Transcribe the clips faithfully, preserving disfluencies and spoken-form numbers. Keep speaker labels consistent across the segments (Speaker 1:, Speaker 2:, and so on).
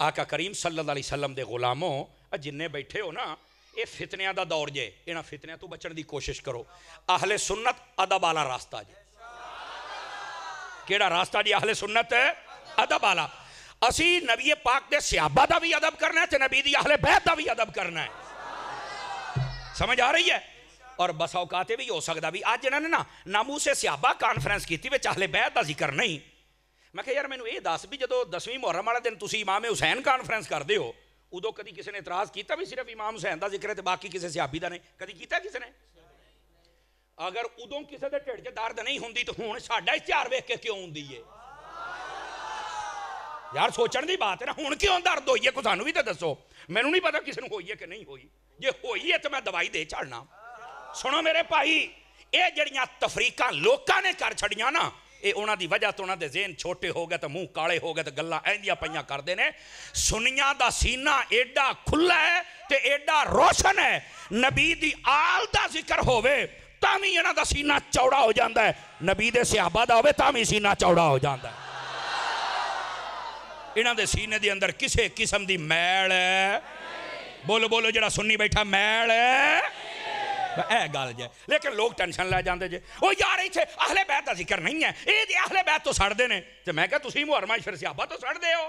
Speaker 1: آقا کریم صلی اللہ علیہ وسلم دے غلاموں جننے بیٹھے ہو نا یہ فتنیاں دا دور جے انہاں فتنیاں تو بچن دی کوشش کرو اہل سنت ادب والا راستہ جے کیڑا راستہ جی اہل سنت ادب والا اسی نبی پاک دے صحابہ دا بھی ادب کرنا ہے تے نبی دی اہل بیت دا بھی ادب کرنا ہے سمجھ آ رہی ہے اور بس اوقاتے بھی ہو سکتا بھی آج جنہوں نے نا ناموس صحابہ کانفرنس کی تھی وچ اہل بیت دا ذکر نہیں میں کہ یار میں نے یہ دس بھی جدو دسویں محرم والا دن تسی امام حسین کانفرنس کر دے ہو ادو کدی کسی نے اعتراض کیتا بھی صرف امام حسین دا ذکر ہے تے باقی کسی صحابی دا نہیں کدی کیتا کسی نے اگر ادو کسی دے ٹھڑ چ درد نہیں ہوندی تو ہن ساڈا اشتہار ویکھ کے کیوں ہوندی ہے یار سوچن دی بات ہے نا ہن کیوں درد ہوئی ہے کو سانو بھی تے دسو مینوں نہیں پتا کسی نوں ہوئی ہے کہ نہیں ہوئی جے ہوئی ہے تو میں دوائی دے چڑنا سنو میرے بھائی اے جڑیاں تفریقاں لوکاں نے کر چھڑیاں نا اے انہاں دی وجہ تو انہاں دے ذہن چھوٹے ہو گئے تو منہ کالے ہو گئے تو گلاں ایندیاں پیاں کردے نے سنیاں دا سینہ ایڈا کھلا ہے تے ایڈا روشن ہے نبی دی آل دا ذکر ہووے تامی انہاں دا سینہ چوڑا ہو جاندا ہے نبی دے صحابہ دا ہووے تامی سینہ چوڑا ہو جاندا ہے انہاں دے سینے دے اندر کسے قسم دی میل ہے بولو بولو جڑا سنی بیٹھا میل ہے اے گل جائے لیکن لوگ ٹینشن لے جاندے جے او یار ایتھے اہل بیت دا ذکر نہیں ہے اے دی اہل بیت تو سڑ دے نے تے میں کہا تسی محرمہ شر صحابہ تو سڑ دے ہو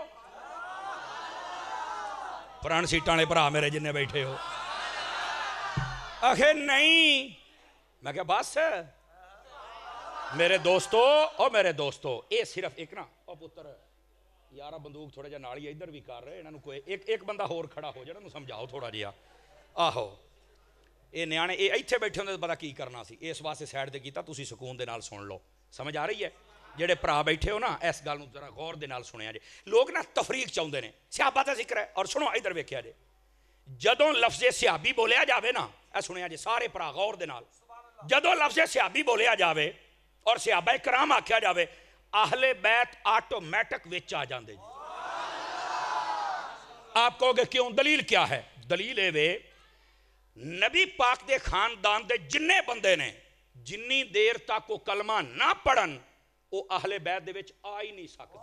Speaker 1: پران سیٹاں والے بھرا میرے جننے بیٹھے ہو آخر نہیں میں کہا بس میرے دوستو او میرے دوستو اے صرف ایک نا او پتر یارہ بندوق تھوڑا جا ناڑی ادھر بھی کر رہے انہوں کوئی ایک ایک بندہ ہور کھڑا ہو جائے انہوں سمجھاؤ تھوڑا جیا آہو اے نیانے اے ایتھے بیٹھے ہوندے پتہ کی کرنا سی اس واسطے سائڈ تے کیتا تسی سکون دے نال سن لو سمجھ آ رہی ہے جڑے بھرا بیٹھے ہو نا اس گل نوں ذرا غور دے نال سنیا جے لوگ نا تفریق چاہندے نے صحابہ دا ذکر ہے اور سنو ادھر ویکھیا جے جدوں لفظ صحابی بولیا جاوے نا اے سنیا جے سارے بھرا غور دے نال جدوں لفظ صحابی بولیا جاوے اور صحابہ کرام آکھیا جاوے اہل بیت آٹومیٹک وچ آ جاندے جی آپ کہو گے کیوں دلیل کیا ہے دلیل اے وے نبی پاک دے خاندان دے جننے بندے نے جنی دیر تک وہ کلمہ نہ پڑھن وہ اہل بیت دے وچ آ ہی نہیں سکتے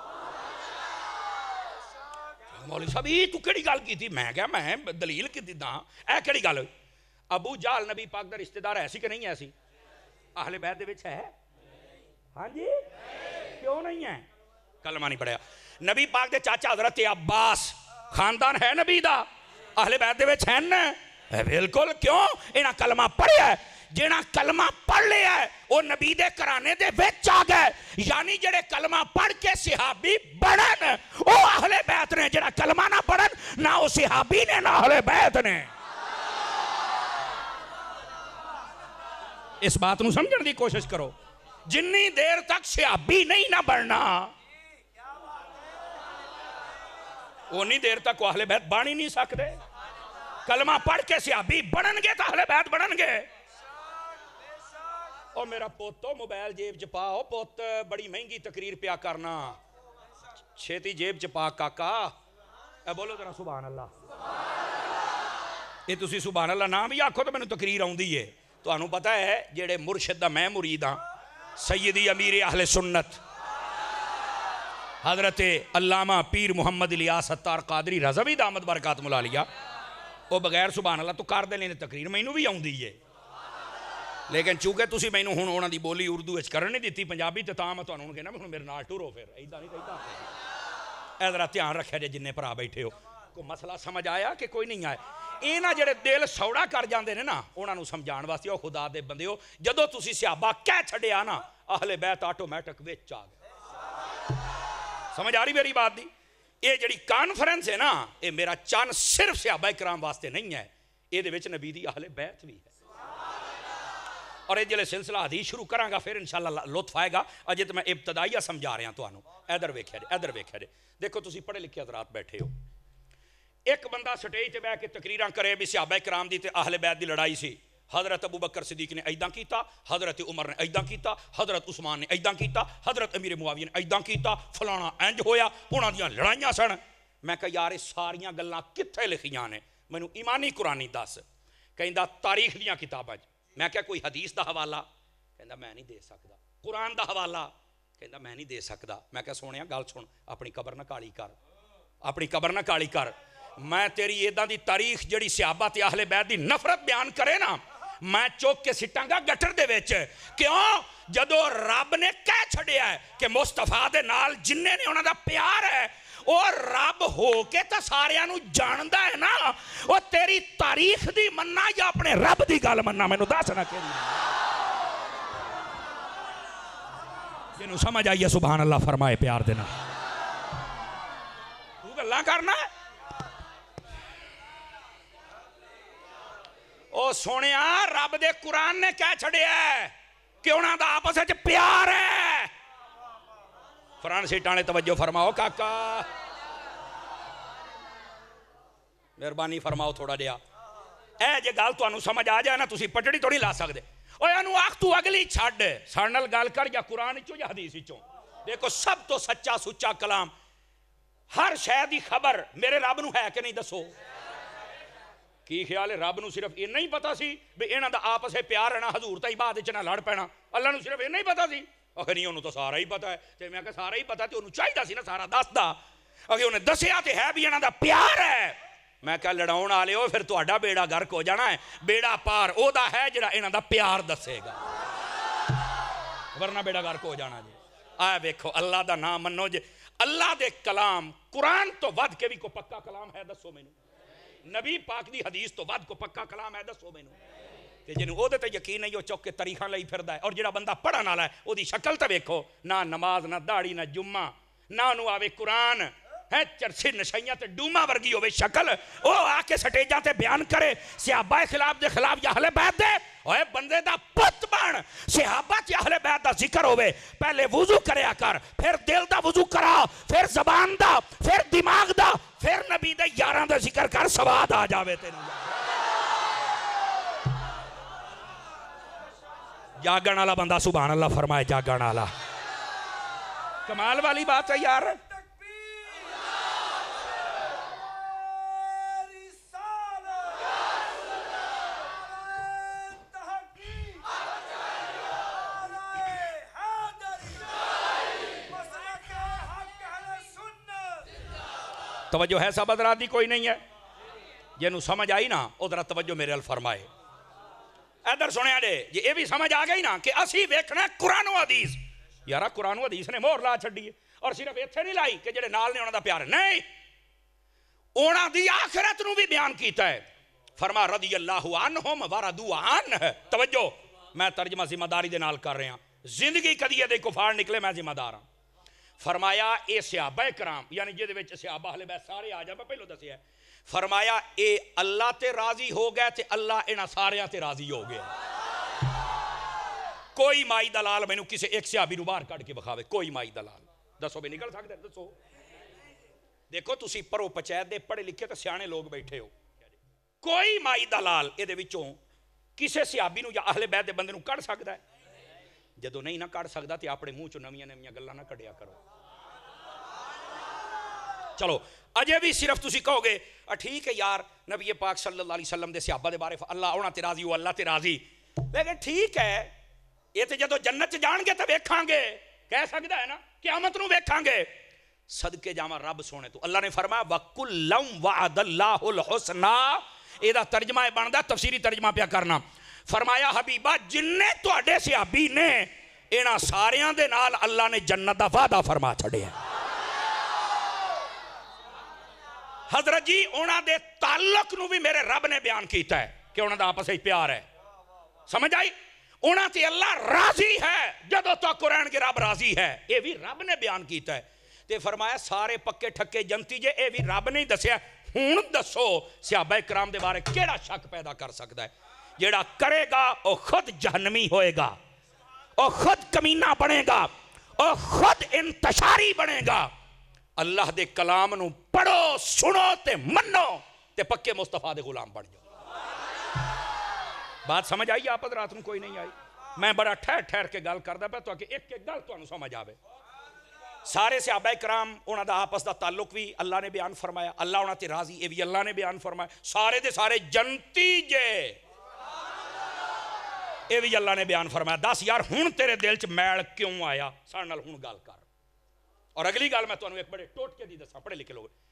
Speaker 1: مولوی صاحب یہ تو کیڑی گل کی تھی میں کہا میں دلیل کی دی دا اے کیڑی گل ابو جہل نبی پاک دا رشتہ دار ایسی کہ نہیں ایسی اہل بیت دے وچ ہے ہاں جی کیوں نہیں ہے کلمہ نہیں پڑھیا نبی پاک دے چاچا حضرت عباس خاندان ہے نبی دا اہل بیت دے وچ ہیں نا بالکل کیوں انہاں کلمہ پڑھیا ہے جنہاں کلمہ پڑھ لیا ہے وہ نبی دے کرانے دے وچ آ گئے یعنی جڑے کلمہ پڑھ کے صحابی بڑھن وہ اہل بیت نے جڑا کلمہ نہ پڑھن نہ وہ صحابی نے نہ اہل بیت نے اس بات نو سمجھن دی کوشش کرو جنی دیر تک صحابی نہیں نہ بڑھنا اونی دیر تک وہ اہل بیت بن ہی نہیں سکتے کلمہ پڑھ کے صحابی بڑھن گے تو اہل بیت بڑھن گے اور میرا پوتو موبائل جیب چ پاؤ پوت بڑی مہنگی تقریر پیا کرنا چھیتی جیب چ پا کاکا اے بولو ذرا سبحان اللہ یہ تسی سبحان اللہ نام بھی آکھو تو میں نے تقریر آؤندی ہے تو انہوں پتہ ہے جڑے مرشد دا میں مرید ہاں سیدی امیر اہل سنت حضرت علامہ پیر محمد الیاس ستار قادری رضوی دامت برکات ملا لیا وہ بغیر سبحان اللہ تو کر دے لینے تقریر میں انہوں بھی آؤں دی ہے لیکن چونکہ تسی میں انہوں ہونا دی بولی اردو اچھ کرنے دیتی پنجابی تے تاں میں تو انہوں نے کہنا میں میرے نال ٹورو پھر ایدہ نہیں کہتا اے ذرا تیان رکھے جے جننے پر آ بیٹھے ہو کوئی مسئلہ سمجھ آیا کہ کوئی نہیں آئے اینا جڑے دل سوڑا کر جاندے نے نا انہوں نے سمجھان واسطے او خدا دے بندے ہو جدو تسی صحابہ کہہ چھڑے آنا اہل بیت آٹومیٹک وچ آ گئے سمجھ آ رہی میری بات دی یہ جڑی کانفرنس ہے نا یہ میرا چان صرف صحابہ کرام واسطے نہیں ہے یہ دے وچ نبی دی اہل بیت بھی ہے اور یہ جلے سلسلہ حدیث شروع کروں گا پھر انشاءاللہ لطف آئے گا اجے تو میں ابتدائیہ سمجھا رہا ہوں تو آنو ادھر ویکھیا جے ادھر ویکھیا جے دیکھو تسی پڑھے لکھے حضرات بیٹھے ہو ایک بندہ سٹیج تے بیٹھ کے تقریراں کرے بھی صحابہ کرام دی تے اہل بیت دی لڑائی سی حضرت ابو بکر صدیق نے ایداں کیتا حضرت عمر نے ایداں کیتا حضرت عثمان نے ایداں کیتا حضرت امیر معاویہ نے ایداں کیتا فلانا انج ہویا انہاں دیاں لڑائیاں سن میں کہا یار ساریاں گلاں کتھے لکھیاں نے مینوں ایمانی قرآنی دس کہندا تاریخ دیاں کتاباں میں کہا کوئی حدیث دا حوالہ کہندا میں نہیں دے سکدا قرآن دا حوالہ کہندا میں نہیں دے سکدا میں کہا سونیا گل سن اپنی قبر نہ کالی کر اپنی قبر نہ کالی کر. میں تیری ایداں دی تاریخ جڑی صحابہ تے اہل بیت دی نفرت بیان کرے نا میں چوک کے سٹاں گا گٹر دے وچ. کیوں؟ جدو رب نے کہہ چھڑیا ہے کہ مصطفیٰ دے نال جننے نے انہاں دا پیار ہے اور رب ہو کے تا ساریاں نو جاندا ہے نا وہ تیری تاریخ دی مننا یا اپنے رب دی گل مننا مینوں دس نہ کہ جنوں سمجھ آئیے سبحان اللہ فرمائے پیار دینا. تو گلاں کرنا ہے او سونیا رب دے قرآن نے کہہ چھڑیا ہے کہ انہاں دا آپس وچ پیار ہے. فران سیٹانے توجہ فرماؤ کاکا مہربانی فرماؤ تھوڑا جہا اے جے گل تانوں سمجھ آ جائے نا تسی پٹڑی تو نہیں لا سکدے. اوے انو آکھ تو اگلی چھڈ ساڈے نال گل کر یا قرآن وچوں یا حدیث وچوں. دیکھو سب تو سچا سچا کلام ہر شے دی خبر میرے رب نو ہے کہ نہیں دسو. کی خیال ہے رب نو صرف اتنا ہی پتا سی بھی انہاں دا آپس پیار رہنا حضور تے بعد وچ نہ لڑ پینا. اللہ نو صرف اتنا ہی پتا سی. اگر نہیں انہوں تو سارا ہی پتا ہے تے میں کہ سارا ہی پتا تے انہوں چاہیدا سی نا سارا دسدا. اگر انہیں دسیا تے ہے بھی انہاں دا پیار ہے. میں کہ لڑاؤن والے ہو پھر تہاڈا بیڑا غرق ہو جانا ہے. بیڑا پار او دا ہے جڑا انہاں دا پیار دسے گا ورنہ بیڑا غرق ہو جانا. جی آ ویکھو اللہ دا نام منو جے اللہ دے کلام قرآن تو ود کے بھی کو پکا کلام ہے دسو مینوں. نبی پاک دی حدیث تو ود کو پکا کلام ہے دسو مینوں. تے جنوں او دے تے یقین نہیں او چوک کے تاریخاں لئی پھردا ہے. اور جڑا بندہ پڑھن والا ہے او دی شکل تے ویکھو نہ نماز نہ داڑھی نہ جمعہ نہ نو آوے قرآن ہے چرسی نشیاں تے ڈوما ورگی ہوے شکل او آ کے سٹیجاں تے بیان کرے صحابہ خلاف دے خلاف یا اہل بیت دے. اوے بندے دا پت بن صحابہ تے اہل بیت دا ذکر ہوے پہلے وضو کریا کر پھر دل دا وضو کرا پھر زبان دا پھر دماغ دا پھر نبی دے یاراں دا ذکر کر سواد آ جاوے تینوں. جاگن والا بندہ سبحان اللہ فرمائے جاگن والا. کمال والی بات ہے یار. توجہ ہے سب حضرات دی کوئی نہیں ہے جنوں سمجھ آئی نا ادھر توجہ میرے ال فرمائے. ادھر سنیا دے جی یہ بھی سمجھ آ گئی نا کہ اسی ویکھنا ہے قرآن و حدیث. یارا قرآن و حدیث نے مہر لا چھڈی ہے اور صرف ایتھے نہیں لائی کہ جڑے نال نے انہاں دا پیار ہے نہیں انہاں دی آخرت نو بھی بیان کیتا ہے. فرما رضی اللہ عنہم ورضوا عنہ. توجہ میں ترجمہ ذمہ داری دے نال کر رہا ہوں. زندگی کدی دے کفار نکلے میں ذمہ دار ہوں. فرمایا اے صحابہ کرام یعنی جہدے وچ صحابہ اہل بیت سارے آ جا میں پہلو دسیا ہے. فرمایا اے اللہ تے راضی ہو گئے تے اللہ انہاں ساریاں تے راضی ہو گیا. کوئی مائی دلال مینوں کسے ایک صحابی نو باہر کڈ کے بکھاوے کوئی مائی دلال دسو بھی نکل سکدا دسو. دیکھو تسی پرو پچیت دے پڑھے لکھے تے سیانے لوگ بیٹھے ہو کوئی مائی دلال اے دے وچوں کسے صحابی نو یا اہل بیت دے بندے نو کڈ سکدا ہے. جدو نہیں نہ کڈ سکدا تے اپنے منہ چوں نویاں نویاں گلاں نہ کڈیا کرو. چلو اجے بھی صرف تسی کہو گے ٹھیک ہے یار نبی پاک صلی اللہ علیہ وسلم دے صحابہ دے بارے اللہ انہاں تے راضی ہو اللہ تے راضی. لیکن ٹھیک ہے یہ تے جدو جنت جان گے تے ویکھاں گے کہہ سکدا ہے نا قیامت نو ویکھاں گے. صدقے جاواں رب سونے تو اللہ نے فرمایا وَكُلًّا وَعَدَ اللَّهُ الْحُسْنَى. یہ دا ترجمہ بندا تفسیری ترجمہ پیا کرنا. فرمایا حبیبہ جننے تواڈے صحابی نے انہاں ساریاں دے نال اللہ نے جنت دا وعدہ فرما چھڑیا. حضرت جی انہاں دے تعلق نو بھی میرے رب نے بیان کیتا ہے کہ انہاں دا آپس وچ پیار ہے. سمجھ آئی انہاں تے اللہ راضی ہے جدوں تو قرآن کے رب راضی ہے. یہ بھی رب نے بیان کیتا ہے تے فرمایا سارے پکے ٹھکے جنتی جے یہ بھی رب نے دسیا. ہن دسو صحابہ کرام دے بارے کیڑا شک پیدا کر سکتا ہے. جیڑا کرے گا او خود جہنمی ہوئے گا او خود کمینہ بنے گا او خود انتشاری بنے گا. اللہ دے کلام نو پڑھو سنو تے منو تے پکے مصطفیٰ دے غلام بن جاؤ. بات سمجھ آئی آپ رات میں کوئی نہیں آئی. میں بڑا ٹھہر ٹھہر کے گل کردا پیا تاکہ ایک ایک گل تانوں سمجھ آوے. سارے صحابہ کرام انہاں دا آپس دا تعلق بھی اللہ نے بیان فرمایا. اللہ انہاں تے راضی یہ بھی اللہ نے بیان فرمایا. سارے دے سارے جنتی جے یہ بھی اللہ نے بیان فرمایا. دس یار ہن تیرے دل چ میل کیوں آیا سارے نال ہن گل کر. اور اگلی گل میں تانوں ایک بڑے ٹوٹکے دی دساں پڑھے لکھے لوگ